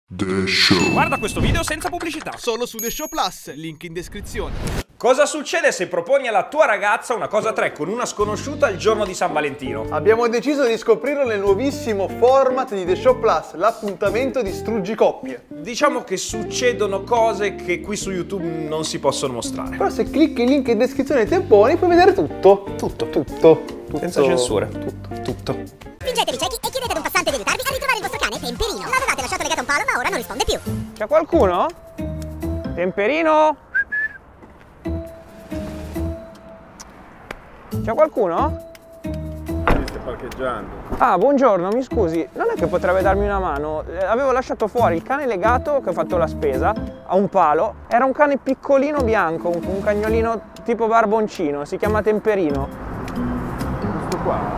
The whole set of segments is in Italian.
The Show. Guarda questo video senza pubblicità, solo su The Show Plus, link in descrizione. Cosa succede se proponi alla tua ragazza una cosa a tre con una sconosciuta il giorno di San Valentino? Abbiamo deciso di scoprirlo nel nuovissimo format di The Show Plus, l'appuntamento di Struggicoppie. Diciamo che succedono cose che qui su YouTube non si possono mostrare. Però se clicchi il link in descrizione ai temponi puoi vedere tutto. Tutto. Senza censure. Fingetevi ciechi e chiedete ad un passante di aiutarvi a ritrovare il vostro cane Temperino. L'avevate lasciato legato a un palo ma ora non risponde più. C'è qualcuno? Temperino? C'è qualcuno? Stai parcheggiando. Ah, buongiorno, mi scusi, non è che potrebbe darmi una mano? Avevo lasciato fuori il cane legato, che ho fatto la spesa, a un palo. Era un cane piccolino bianco, un cagnolino tipo barboncino, si chiama Temperino. Questo qua.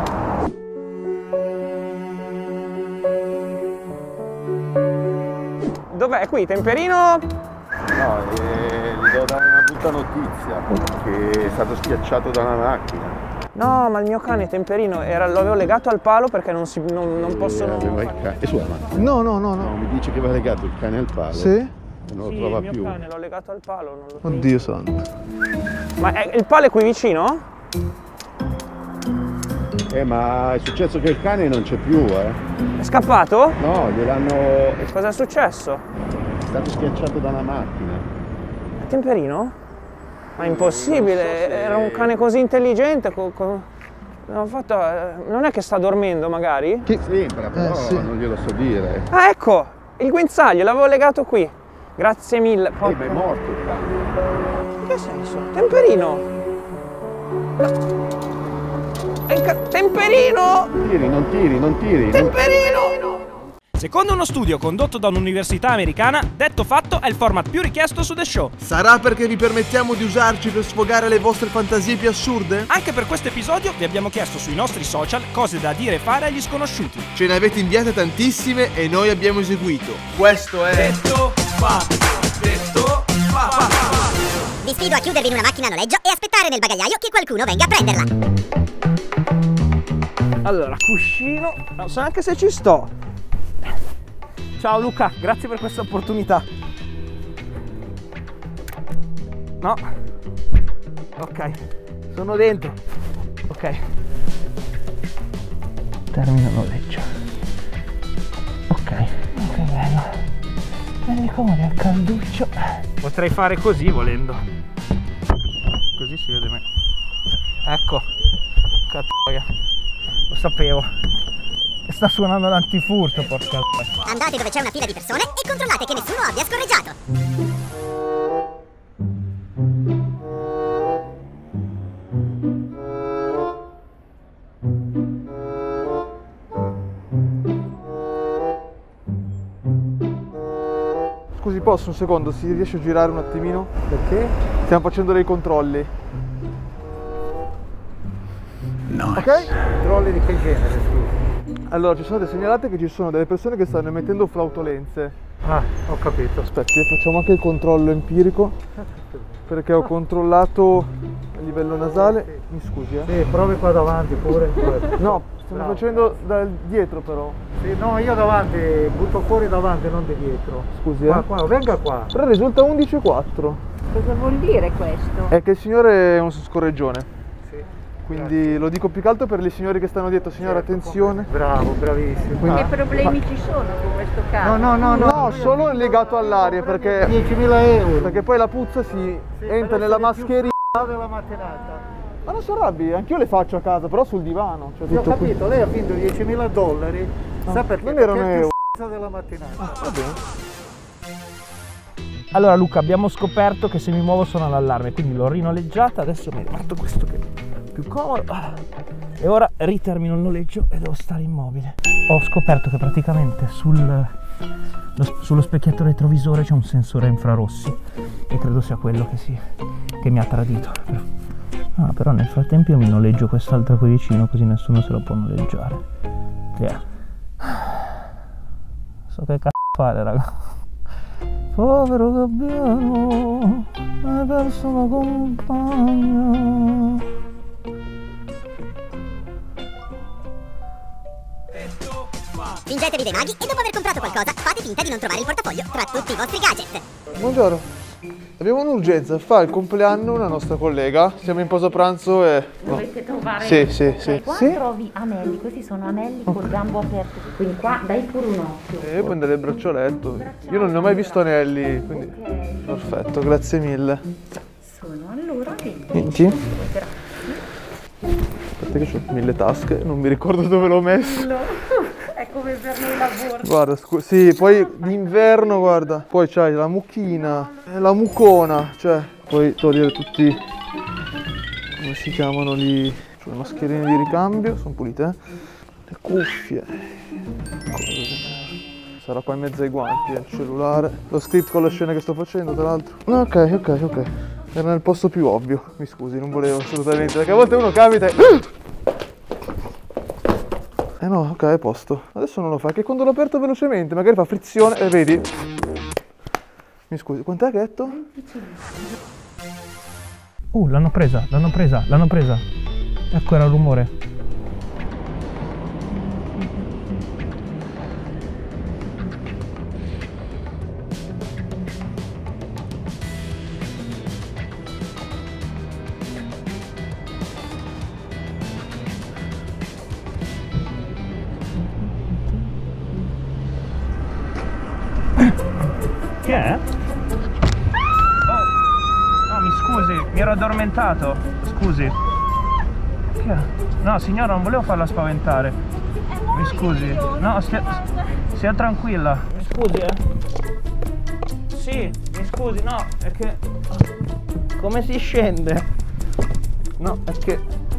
Dov'è qui, Temperino? No, gli devo dare una brutta notizia, che è stato schiacciato da una macchina. No, ma il mio cane Temperino l'avevo legato al palo perché non possono... E su la macchina? No. No, mi dice che va legato il cane al palo. Sì? E non lo Sì, trova il mio più. cane l'ho legato al palo, non lo trovo. Oddio santo. Ma il palo è qui vicino? Ma è successo che il cane non c'è più, È scappato? No, gliel'hanno... Cosa è successo? È stato schiacciato da una macchina. È Temperino? Ma è impossibile, era un cane così intelligente. Non è che sta dormendo magari? Sembra, però sì. non glielo so dire. Ah, ecco, il guinzaglio, l'avevo legato qui. Grazie mille. Ma è morto il cane. In che senso? Temperino! Temperino! Non tiri. Temperino! Secondo uno studio condotto da un'università americana, detto fatto è il format più richiesto su The Show. Sarà perché vi permettiamo di usarci per sfogare le vostre fantasie più assurde? Anche per questo episodio vi abbiamo chiesto sui nostri social cose da dire e fare agli sconosciuti. Ce ne avete inviate tantissime e noi abbiamo eseguito. Questo è... Detto fatto. Vi sfido a chiudervi in una macchina a noleggio e aspettare nel bagagliaio che qualcuno venga a prenderla. Allora, cuscino, non so neanche se ci sto. Ciao Luca, grazie per questa opportunità. No. Ok, sono dentro. Ok. Termino noleggio. Ok, bello. Vedi come è calduccio. Potrei fare così volendo. Così si vede meglio. Ecco. Cazzoia. Lo sapevo. Sta suonando l'antifurto, porca. Andate dove c'è una fila di persone e controllate che nessuno abbia scorreggiato. Scusi, posso un secondo? Si riesce a girare un attimino? Perché? Stiamo facendo dei controlli. No. Ok? Controlli di che genere, scusa? Allora, ci sono delle segnalate che ci sono delle persone che stanno emettendo flautolenze. Ah, ho capito. Aspetti, facciamo anche il controllo empirico. Perché ho controllato a livello nasale. Mi scusi, eh? Sì, provi qua davanti pure. No, stiamo facendo da dietro però. Sì, no, io davanti, butto fuori davanti, non di dietro. Scusi, Qua, venga qua. Però risulta 11,4. Cosa vuol dire questo? È che il signore è un scorreggione. Sì. Quindi lo dico più che altro per le signore che stanno dietro. Signora, attenzione. Bravo, bravissimo. Quindi- Che problemi ci sono con questo caso? No, solo legato all'aria perché 10.000 euro. perché poi la puzza si entra nella mascherina. Della mattinata. Ma non si arrabbi, anch'io le faccio a casa, però sul divano. Cioè Io ho tutto qui. capito, lei ha vinto $10.000. Sa perché? non erano Perché è euro. più della mattinata. Va bene. Allora Luca, abbiamo scoperto che se mi muovo suona l'allarme, quindi l'ho rinoleggiata, adesso mi rimetto questo che è più comodo. E ora ritermino il noleggio e devo stare immobile. Ho scoperto che praticamente sullo specchietto retrovisore c'è un sensore infrarossi e credo sia quello che mi ha tradito. Però nel frattempo io mi noleggio quest'altra qui vicino, così nessuno se lo può noleggiare. So che cazzo fare, raga. Povero gabbiano, hai perso la compagna. Fingetevi dei maghi e dopo aver comprato qualcosa, fate finta di non trovare il portafoglio tra tutti i vostri gadget. Buongiorno. Abbiamo un'urgenza, fa il compleanno una nostra collega, siamo in pausa pranzo e... Dovete trovare... Sì. Qua trovi anelli, questi sono anelli col gambo aperto, quindi qua dai pure un occhio. Io prenderei il braccialetto, io non ne ho mai visto anelli, quindi... Perfetto, grazie mille. Allora, 20? Aspetta che ho 1000 tasche, non mi ricordo dove l'ho messo. è come per noi lavoro. Guarda, sì, poi d'inverno, guarda, poi c'hai la mucchina, la mucona, cioè, puoi togliere tutti, come si chiamano lì, cioè le mascherine di ricambio, sono pulite, le cuffie, sarà qua in mezzo ai guanti, il cellulare, lo script con la scena che sto facendo, tra l'altro. Ok. Era nel posto più ovvio, mi scusi, non volevo assolutamente, perché a volte uno capita e... no, ok, è a posto. Adesso non lo fa, che quando l'ho aperto velocemente, magari fa frizione e vedi. Mi scusi, quant'è che hai detto? L'hanno presa. Ecco era il rumore. Che è? Oh, mi scusi, mi ero addormentato. Scusi. Che è? No, signora, non volevo farla spaventare. Mi scusi. No, stia tranquilla. Mi scusi, Sì, mi scusi, no, è che... Come si scende? No, è che...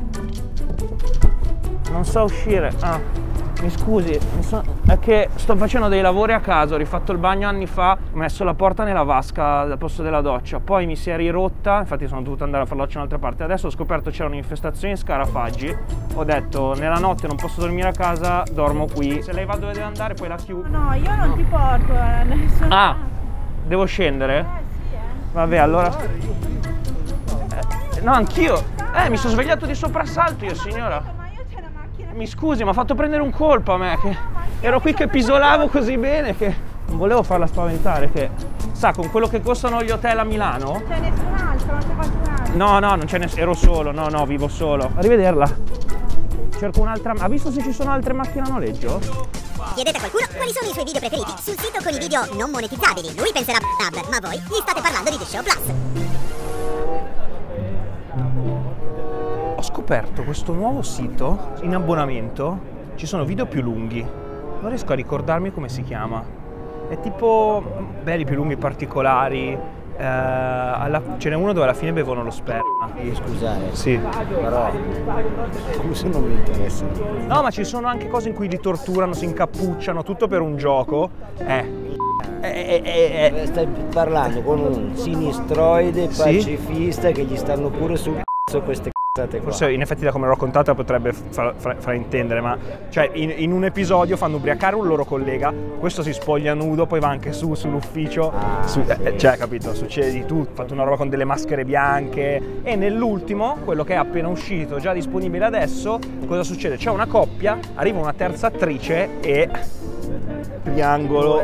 Non so uscire. Mi scusi, è che sto facendo dei lavori a casa, ho rifatto il bagno anni fa, ho messo la porta nella vasca al posto della doccia, poi mi si è rirotta, infatti sono dovuto andare a fare la doccia in un'altra parte, adesso ho scoperto c'era un'infestazione di scarafaggi, ho detto nella notte non posso dormire a casa, dormo qui, se lei va dove deve andare poi la chiudo. No, io non ti porto, nessuno. Devo scendere? Sì, Vabbè, allora... no, anch'io, mi sono svegliato di soprassalto io, signora. Mi scusi, mi ha fatto prendere un colpo a me, che ero qui che pisolavo così bene che non volevo farla spaventare, che sa, con quello che costano gli hotel a Milano? C'è nessun altro, non c'è qualcun altro? No, non c'è nessuno, ero solo, no, vivo solo. Arrivederla. Cerco un'altra, ha visto se ci sono altre macchine a noleggio? Chiedete a qualcuno quali sono i suoi video preferiti sul sito con i video non monetizzabili. Lui penserà ma voi gli state parlando di The Show Plus. Ho scoperto questo nuovo sito in abbonamento, ci sono video più lunghi, non riesco a ricordarmi come si chiama, è tipo belli più lunghi particolari, ce n'è uno dove alla fine bevono lo sperma. Scusate, sì, però scusa, non mi interessa. No, ma ci sono anche cose in cui li torturano, si incappucciano, tutto per un gioco. Stai parlando con un sinistroide pacifista che gli stanno pure sul c***o queste cazzate qua. Forse in effetti da come l'ho raccontata potrebbe fraintendere, ma cioè in un episodio fanno ubriacare un loro collega, questo si spoglia nudo, poi va anche sull'ufficio, cioè capito, succede di tutto, ho fatto una roba con delle maschere bianche e nell'ultimo, quello che è appena uscito, già disponibile adesso, cosa succede? C'è una coppia, arriva una terza attrice e... triangolo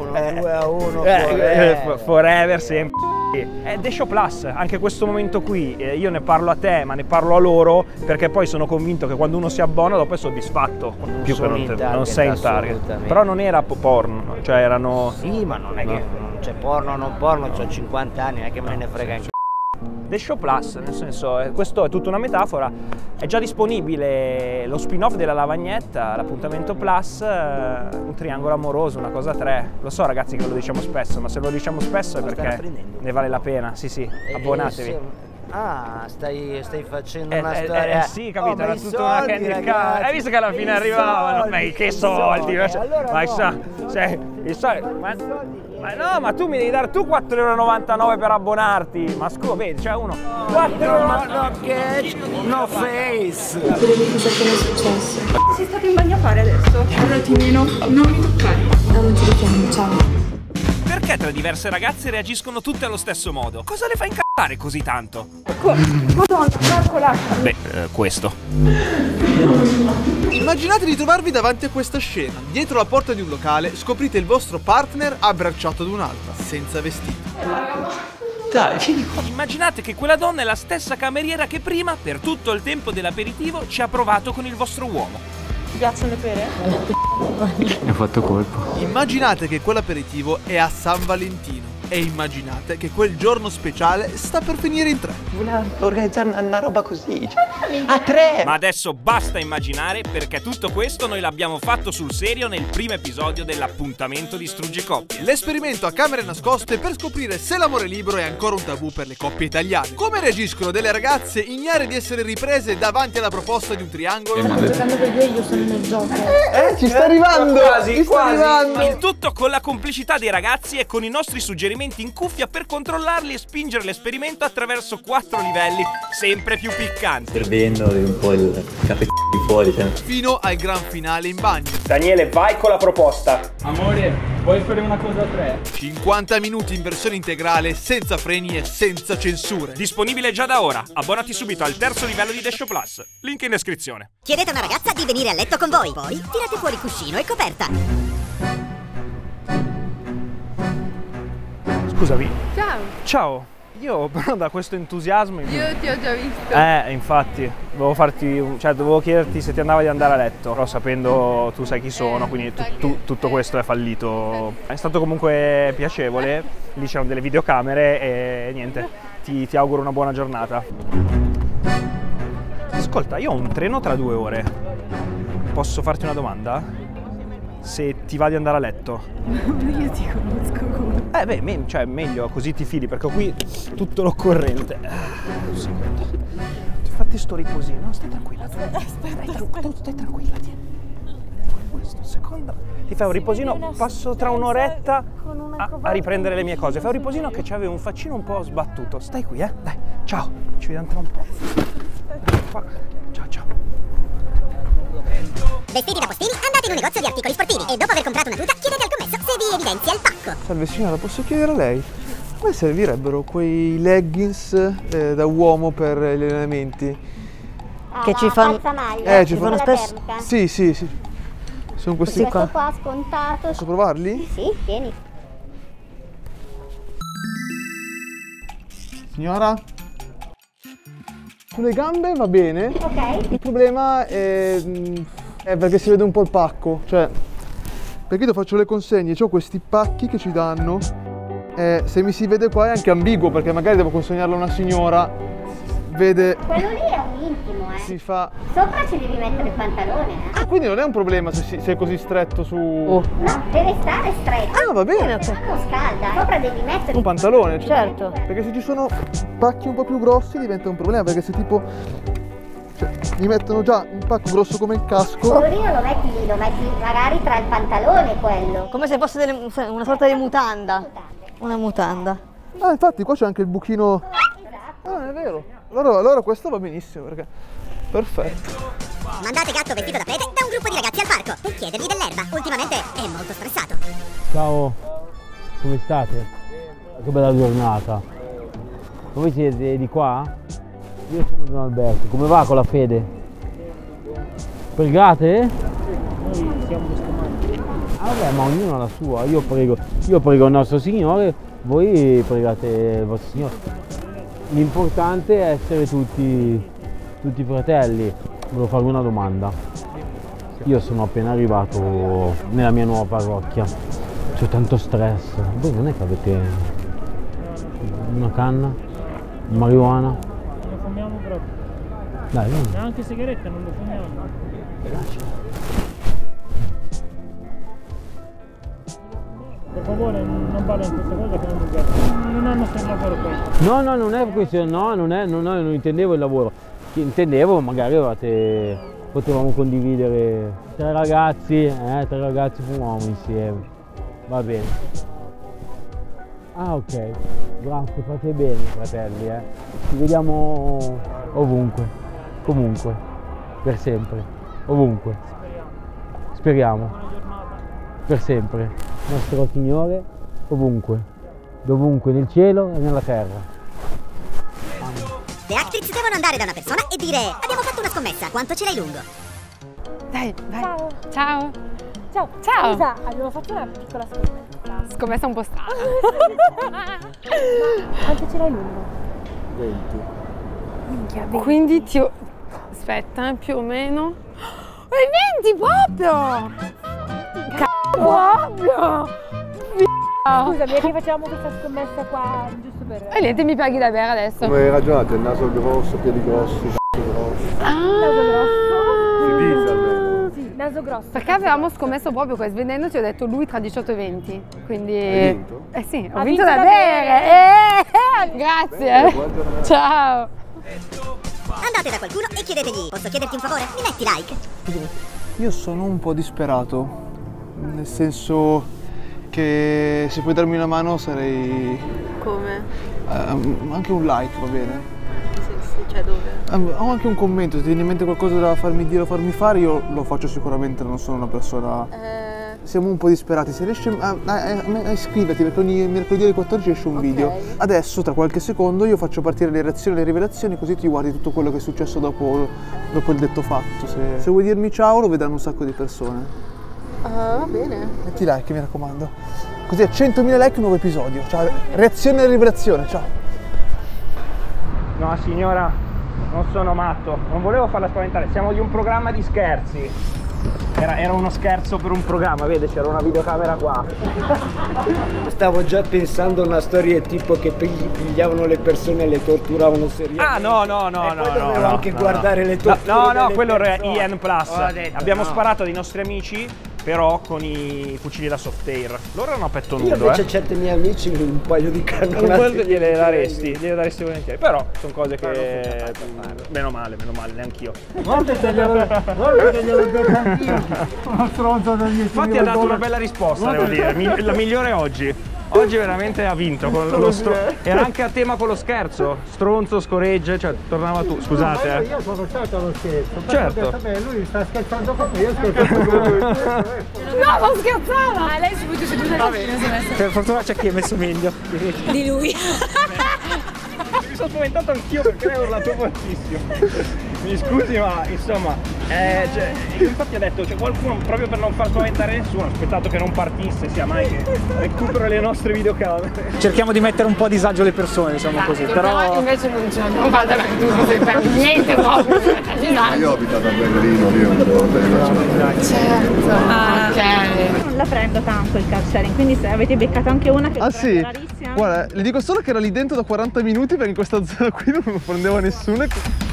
2-1 forever sempre. È The Show Plus, anche questo momento qui, io ne parlo a te ma ne parlo a loro perché poi sono convinto che quando uno si abbona dopo è soddisfatto, più che non sei in target, però non era porno, cioè erano... Sì, ma non è che c'è porno o non porno, ho 50 anni, non è che me ne frega in The Show Plus, nel senso, questo è tutta una metafora, è già disponibile lo spin-off della lavagnetta, l'appuntamento Plus, un triangolo amoroso, una cosa a 3. Lo so ragazzi che lo diciamo spesso, ma se lo diciamo spesso è perché ne vale la pena, sì, abbonatevi. Stai facendo una storia. Sì, capito, era tutta una candy car. Hai visto che alla fine arrivavano? Ma che soldi! Ma i soldi. Ma no, ma tu mi devi dare tu 4,99 € per abbonarti. Ma scusa, vedi, c'è uno. 4,99 no cash, no face. Volevi cosa che è successo? Sei stato in bagno a fare adesso? Un attimino, non mi toccare. Non ti richiamo, ciao. Perché tre diverse ragazze reagiscono tutte allo stesso modo? Cosa le fa incazzare? fare così tanto? Madonna, Marco, lascia. Beh, questo. Immaginate di trovarvi davanti a questa scena. Dietro la porta di un locale scoprite il vostro partner abbracciato ad un'altra, senza vestito. Dai. Immaginate che quella donna è la stessa cameriera che prima, per tutto il tempo dell'aperitivo, ci ha provato con il vostro uomo. Ti piacciono le pere? Mi ha fatto colpo. Immaginate che quell'aperitivo è a San Valentino. E immaginate che quel giorno speciale sta per finire in 3. Voleva organizzare una roba così, a 3. Ma adesso basta immaginare, perché tutto questo noi l'abbiamo fatto sul serio nel primo episodio dell'appuntamento di Struggecoppie. L'esperimento a camere nascoste per scoprire se l'amore libero è ancora un tabù per le coppie italiane. Come reagiscono delle ragazze ignare di essere riprese davanti alla proposta di un triangolo? Giocando per due, io sono nel gioco. Ci sta arrivando! Quasi, sta arrivando! Il tutto con la complicità dei ragazzi e con i nostri suggerimenti in cuffia per controllarli e spingere l'esperimento attraverso 4 livelli sempre più piccanti. Servendo un po' il caffè di fuori. Fino al gran finale in bagno. Daniele, vai con la proposta. Amore, vuoi fare una cosa a 3? 50 minuti in versione integrale, senza freni e senza censure. Disponibile già da ora. Abbonati subito al terzo livello di Desho Plus. Link in descrizione. Chiedete a una ragazza di venire a letto con voi. Poi tirate fuori cuscino e coperta. Scusami. Ciao. Ciao. Io però da questo entusiasmo... Io ti ho già visto. Infatti, dovevo chiederti se ti andava di andare a letto, però sapendo tu sai chi sono, quindi tutto questo è fallito. È stato comunque piacevole, lì c'erano delle videocamere e niente, ti auguro una buona giornata. Ascolta, io ho un treno tra 2 ore, posso farti una domanda? Se ti va di andare a letto. Io ti conosco come. Cioè meglio, così ti fidi, perché ho qui tutto l'occorrente. Un secondo. Fatti sto riposino, no? Stai tranquilla. Stai tranquilla, tieni. Questo, un secondo. Ti fai un riposino, passo tra un'oretta a riprendere le mie cose. Fai un riposino che c'avevo un faccino un po' sbattuto. Stai qui, Dai, ciao. Ci vediamo tra un po'. Ciao. Vestiti da postini, andate in un negozio di articoli sportivi e dopo aver comprato una tuta chiedete al commesso se vi evidenzia il pacco. Salve signora, posso chiedere a lei? Come servirebbero quei leggings da uomo per gli allenamenti? Che ci fanno... ci fanno spesso... Sì. Sono questi Questo qua scontato. Posso provarli? Sì, vieni. Signora? Sulle gambe va bene. Ok. Il problema è perché si vede un po' il pacco. Cioè, perché io faccio le consegne, ho questi pacchi che ci danno. Se mi si vede qua è anche ambiguo, perché magari devo consegnarlo a una signora. Vede... Quello lì è un intimo, Si fa... Sopra ci devi mettere il pantalone, Quindi non è un problema se è così stretto su... No, deve stare stretto. Ah, va bene. Non scalda. Sopra devi mettere un pantalone. Certo. Perché se ci sono pacchi un po' più grossi diventa un problema, perché se tipo... Cioè, mi mettono già un pacco grosso come il casco. Poverino lo metti lì, lo metti magari tra il pantalone quello. Come se fosse una sorta di mutanda. Una mutanda. Ah, infatti qua c'è anche il buchino. Ah, è vero. Allora questo va benissimo, perché... Perfetto. Mandate gatto vestito da prete da un gruppo di ragazzi al parco per chiedergli dell'erba. Ultimamente è molto stressato. Ciao, come state? Che bella giornata. Voi siete di qua? Io sono Don Alberto. Come va con la fede? Pregate? Noi siamo musulmani. Ah vabbè, ma ognuno ha la sua. Io prego il nostro Signore, voi pregate il vostro Signore. L'importante è essere tutti fratelli. Volevo farvi una domanda. Io sono appena arrivato nella mia nuova parrocchia. C'è tanto stress. Voi non è che avete una canna? Marijuana? Non lo fumiamo proprio. Dai, vieni. Neanche sigarette non lo fumiamo. Per favore non parla in questa cosa che non mi piace. Non è il nostro lavoro questo. No, non è questione, non intendevo il lavoro. Intendevo magari potevamo condividere 3 ragazzi fumavamo insieme. Va bene. Ah ok, grazie, fate bene fratelli, Ci vediamo ovunque, comunque, per sempre, ovunque. Speriamo. Per sempre. Nostro Signore ovunque, dovunque, nel cielo e nella terra. Le actrici devono andare da una persona e dire: abbiamo fatto una scommessa, quanto ce l'hai lungo? Dai, vai. Ciao. Ciao. Ciao. Ciao. Scusa, abbiamo fatto una piccola scommessa. Scommessa un po' strana. Ma quanto ce l'hai lungo? 20. Minchia, 20. Quindi ti... Aspetta, più o meno... È 20 proprio! Proprio! Scusami, è che facevamo questa scommessa qua giusto per... E niente, mi paghi da bere adesso. Come ragionate? Il naso grosso, piedi grossi, c***o grosso. Naso grosso? Si dice almeno. Sì, naso grosso. Perché avevamo scommesso proprio qua, svendendo ti ho detto lui tra 18 e 20. Quindi... Hai vinto? Eh sì, ho Ha vinto vinto da da bere! Grazie! Ciao! Andate da qualcuno e chiedetegli: posso chiederti un favore? Mi metti like? Io sono un po' disperato, nel senso che se puoi darmi una mano sarei... Come? Anche un like va bene. Sì, cioè dove? Ho anche un commento, se ti viene in mente qualcosa da farmi dire o farmi fare, io lo faccio sicuramente, non sono una persona... Siamo un po' disperati, se riesci a iscriverti perché ogni mercoledì alle 14 esce un video. Adesso tra qualche secondo io faccio partire le reazioni e le rivelazioni, così ti guardi tutto quello che è successo dopo il detto fatto. Se vuoi dirmi ciao lo vedranno un sacco di persone. Va bene. Metti like, mi raccomando. Così a 100.000 like un nuovo episodio. Ciao, reazione e rivelazione, ciao. No signora, non sono matto, non volevo farla spaventare, siamo di un programma di scherzi. Era uno scherzo per un programma, vede, c'era una videocamera qua. Stavo già pensando a una storia tipo che pigliavano le persone e le torturavano seriamente. Ah no, dovevo anche guardare le torture. No, quello era Ian Plus. Detto, Abbiamo sparato dei nostri amici, però con i fucili da soft air. Loro erano a petto nudo. Io invece certi miei amici un paio di cannonate gliele daresti volentieri. Però sono cose che meno male, neanch'io. Guarda che glielo detto anch'io. Uno stronzo da 10.000 Infatti ha dato una bella risposta, devo dire, la migliore oggi. Oggi veramente ha vinto con lo era anche a tema con lo scherzo, stronzo, scoregge, cioè tornava tu, scusate. No, io sono stato allo scherzo, certo. ho detto, beh, lui sta scherzando con me, io scherzo con lui. No, non scherzava! Lei si è seduta lì. Per fortuna c'è chi è messo meglio Di lui. Mi sono spaventato anch'io perché lei ha urlato fortissimo. Mi scusi, ma insomma, infatti ha detto, c'è qualcuno proprio per non far spaventare nessuno, ha aspettato che non partisse, sia mai che recupero le nostre videocamere. Cerchiamo di mettere un po' a disagio le persone, diciamo così, però invece non ce l'abbiamo fatta perché tu non sei per niente proprio. Io ho abitato a Berlino, io non devo bene. Certo. Ok. Non la prendo tanto il car sharing, quindi se avete beccato anche una che sì? rarissima. Guarda, le dico solo che era lì dentro da 40 minuti perché in questa zona qui non lo prendeva nessuno.